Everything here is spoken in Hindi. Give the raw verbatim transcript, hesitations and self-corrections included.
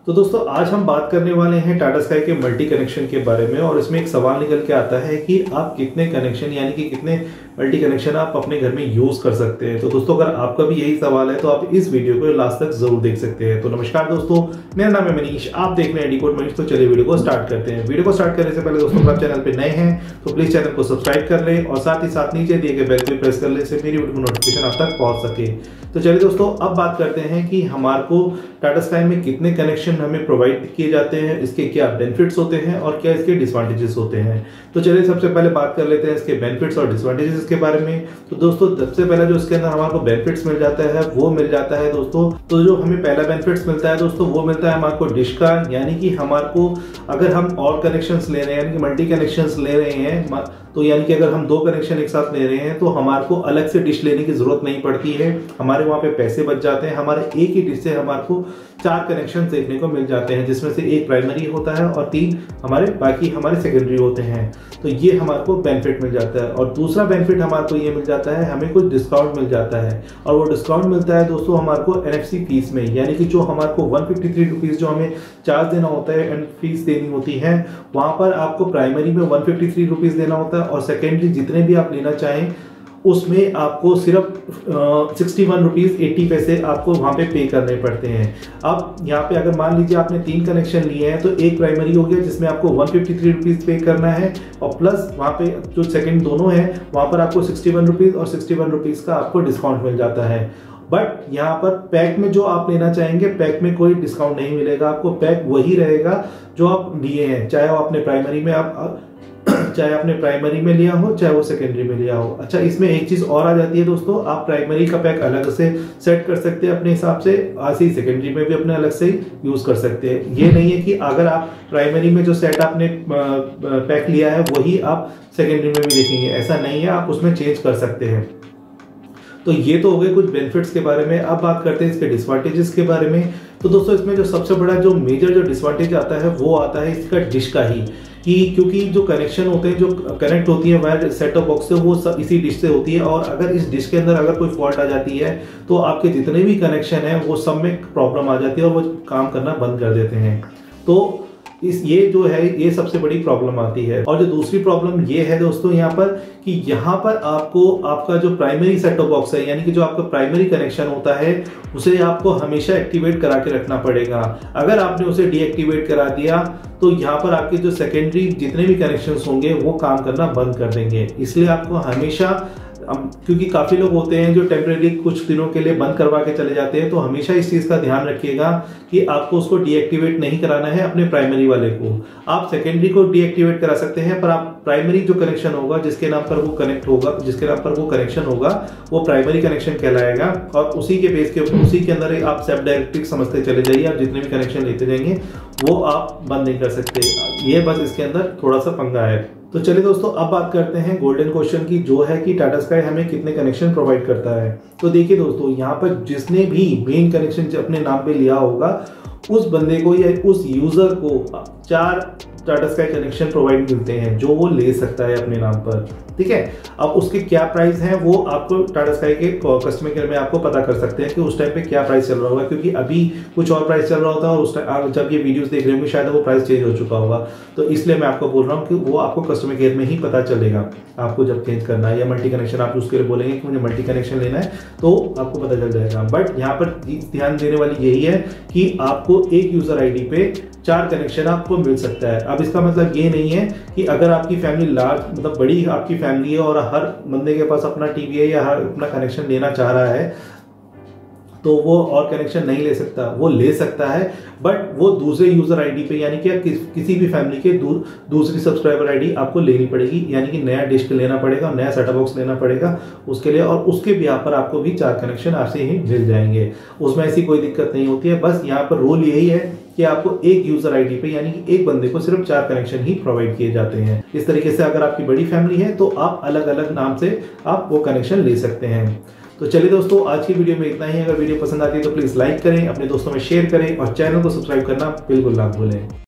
तो दोस्तों आज हम बात करने वाले हैं टाटा स्काई के मल्टी कनेक्शन के बारे में। और इसमें एक सवाल निकल के आता है कि आप कितने कनेक्शन यानी कि कितने मल्टी कनेक्शन आप अपने घर में यूज कर सकते हैं। तो दोस्तों अगर आपका भी यही सवाल है तो आप इस वीडियो को लास्ट तक जरूर देख सकते हैं। तो नमस्कार दोस्तों, मेरा नाम है मनीष, आप देख रहे हैं डिकोड मनीष। तो चलिए वीडियो को स्टार्ट करते हैं। वीडियो को स्टार्ट करने से पहले दोस्तों आप चैनल पे नए हैं तो प्लीज चैनल को सब्सक्राइब कर लें और साथ ही साथ नीचे दिए गए बेल को प्रेस कर लें से मेरी वीडियो की नोटिफिकेशन आप तक पहुंच सके। तो चलिए दोस्तों अब बात करते हैं कि हमारे को टाटा स्काई में कितने कनेक्शन हमें प्रोवाइड किए जाते हैं, इसके क्या बेनिफिट्स होते हैं और क्या इसके डिसएडवांटेजेस होते हैं। तो चलिए सबसे पहले बात कर लेते हैं इसके बेनिफिट्स और डिसएडवांटेजेस के बारे में। तो दोस्तों सबसे पहले जो इसके अंदर हमारे को बेनिफिट्स मिल जाता है वो मिल जाता है दोस्तों, तो जो हमें पहला बेनिफिट्स मिलता है दोस्तों वो मिलता है हमारे को डिश का। यानी कि हमारे को अगर हम और कनेक्शंस ले रहे हैं यानी कि मल्टी कनेक्शंस ले रहे हैं तो यानी कि अगर हम दो कनेक्शन एक साथ ले रहे हैं तो हमारे को अलग से डिश लेने की जरूरत नहीं पड़ती है। हमारे वहां पे पैसे बच जाते हैं। हमारे एक ही डिश से हमारे को चार कनेक्शन देखने को मिल जाते हैं, जिसमें से एक प्राइमरी होता है और तीन हमारे बाकी हमारे सेकेंडरी होते हैं। तो ये हमारे को बेनिफिट मिल जाता है। और दूसरा बेनिफिट हमारे को ये मिल जाता है, हमें कुछ डिस्काउंट मिल जाता है। और वो डिस्काउंट मिलता है दोस्तों हमारे को एनएफसी फीस में, यानी कि जो हमारे को वन फिफ्टी थ्री रुपीज जो हमें चार्ज देना होता है एंड फीस देनी होती है, वहां पर आपको प्राइमरी में वन फिफ्टी थ्री रुपीज देना होता है और सेकेंडरी जितने भी आप लेना चाहें उसमें आपको सिर्फ सिक्सटी वन रुपीज एट्टी पैसे आपको वहां पे पे करने पड़ते हैं। अब यहाँ पे अगर मान लीजिए आपने तीन कनेक्शन लिए हैं तो एक प्राइमरी हो गया जिसमें आपको वन फिफ्टी थ्री रुपीज पे करना है और प्लस वहां पे जो सेकंड दोनों है वहां पर आपको सिक्सटी वन रुपीज और सिक्सटी वन रुपीज का आपको डिस्काउंट मिल जाता है। बट यहाँ पर पैक में जो आप लेना चाहेंगे पैक में कोई डिस्काउंट नहीं मिलेगा आपको, पैक वही रहेगा जो आप लिए हैं, चाहे वो अपने प्राइमरी में आप चाहे आपने प्राइमरी में लिया हो चाहे वो सेकेंडरी में लिया हो। अच्छा, इसमें एक चीज और आ जाती है दोस्तों, आप प्राइमरी का पैक अलग से सेट कर सकते हैं अपने हिसाब से, ऐसे ही सेकेंडरी में भी अपने अलग से यूज कर सकते हैं। ये नहीं है कि अगर आप प्राइमरी में जो सेट आपने पैक लिया है वही आप सेकेंडरी में भी देखेंगे, ऐसा नहीं है, आप उसमें चेंज कर सकते हैं। तो ये तो हो गए कुछ बेनिफिट्स के बारे में। अब बात करते हैं इसके डिसएडवांटेजेस के बारे में। तो दोस्तों इसमें जो सबसे बड़ा जो मेजर जो डिसएडवांटेज आता है वो आता है इसका डिश का ही, कि क्योंकि जो कनेक्शन होते हैं जो कनेक्ट होती है वायर सेट टॉप बॉक्स से वो सब इसी डिश से होती है। और अगर इस डिश के अंदर अगर कोई फॉल्ट आ जाती है तो आपके जितने भी कनेक्शन है वो सब में प्रॉब्लम आ जाती है और वो काम करना बंद कर देते हैं। तो इस ये जो है ये सबसे बड़ी प्रॉब्लम आती है। और जो दूसरी प्रॉब्लम ये है दोस्तों यहाँ पर कि यहाँ पर आपको आपका जो प्राइमरी सेट टॉप बॉक्स है यानी कि जो आपका प्राइमरी कनेक्शन होता है उसे आपको हमेशा एक्टिवेट करा के रखना पड़ेगा। अगर आपने उसे डीएक्टिवेट करा दिया तो यहाँ पर आपके जो सेकेंडरी जितने भी कनेक्शंस होंगे वो काम करना बंद कर देंगे। इसलिए आपको हमेशा, क्योंकि काफी लोग होते हैं जो टेम्परेरी कुछ दिनों के लिए बंद करवा के चले जाते हैं, तो हमेशा इस चीज का ध्यान रखिएगा कि आपको उसको डीएक्टिवेट नहीं कराना है अपने प्राइमरी वाले को। आप सेकेंडरी को डीएक्टिवेट करा सकते हैं पर आप प्राइमरी जो कनेक्शन होगा जिसके नाम पर वो कनेक्ट होगा जिसके नाम पर वो कनेक्शन होगा वो प्राइमरी कनेक्शन कहलाएगा। और उसी के बेस के उसी के अंदर आप सेल्फ डायरेक्ट्रिक समझते चले जाइए, आप जितने भी कनेक्शन लेते जाएंगे वो आप बंद नहीं कर सकते। ये बस इसके अंदर थोड़ा सा पंगा है। तो चलिए दोस्तों अब बात करते हैं गोल्डन क्वेश्चन की, जो है कि टाटा स्काई हमें कितने कनेक्शन प्रोवाइड करता है। तो देखिए दोस्तों यहाँ पर जिसने भी मेन कनेक्शन अपने नाम पे लिया होगा उस बंदे को या उस यूजर को चार टाटा स्काई कनेक्शन प्रोवाइड मिलते हैं जो वो ले सकता है अपने नाम पर। ठीक है, अब उसके क्या प्राइस है वो आपको टाटा स्काई के कस्टमर केयर में आपको पता कर सकते हैं कि उस टाइम पे क्या प्राइस चल रहा होगा, क्योंकि अभी कुछ और प्राइस चल रहा होता है और उस टाइम जब ये वीडियोस देख रहे होंगे शायद वो प्राइस चेंज हो चुका होगा। तो इसलिए मैं आपको बोल रहा हूँ कि वो आपको कस्टमर केयर में ही पता चलेगा आपको जब चेंज करना है या मल्टी कनेक्शन आप उसके लिए बोलेंगे कि मुझे मल्टी कनेक्शन लेना है तो आपको पता चल जाएगा। बट यहाँ पर ध्यान देने वाली यही है कि आपको एक यूजर आई डी पे चार कनेक्शन आपको मिल सकता है। अब इसका मतलब ये नहीं है कि अगर आपकी फैमिली लार्ज मतलब बड़ी आपकी फैमिली है और हर बंदे के पास अपना टीवी है या हर अपना कनेक्शन लेना चाह रहा है तो वो और कनेक्शन नहीं ले सकता, वो ले सकता है बट वो दूसरे यूजर आईडी पे यानी कि किस, किसी भी फैमिली के दूर दूसरी सब्सक्राइबर आईडी आपको लेनी पड़ेगी, यानी कि नया डिश लेना पड़ेगा, नया सेटअप बॉक्स लेना पड़ेगा उसके लिए। और उसके भी यहाँ पर आपको भी चार कनेक्शन ऐसे ही मिल जाएंगे, उसमें ऐसी कोई दिक्कत नहीं होती है। बस यहाँ पर रूल यही है कि आपको एक यूजर आईडी पे यानी कि एक बंदे को सिर्फ चार कनेक्शन ही प्रोवाइड किए जाते हैं। इस तरीके से अगर आपकी बड़ी फैमिली है तो आप अलग अलग नाम से आप वो कनेक्शन ले सकते हैं। तो चलिए दोस्तों आज की वीडियो में इतना ही। अगर वीडियो पसंद आती है तो प्लीज लाइक करें, अपने दोस्तों में शेयर करें और चैनल को सब्सक्राइब करना बिल्कुल ना भूलें।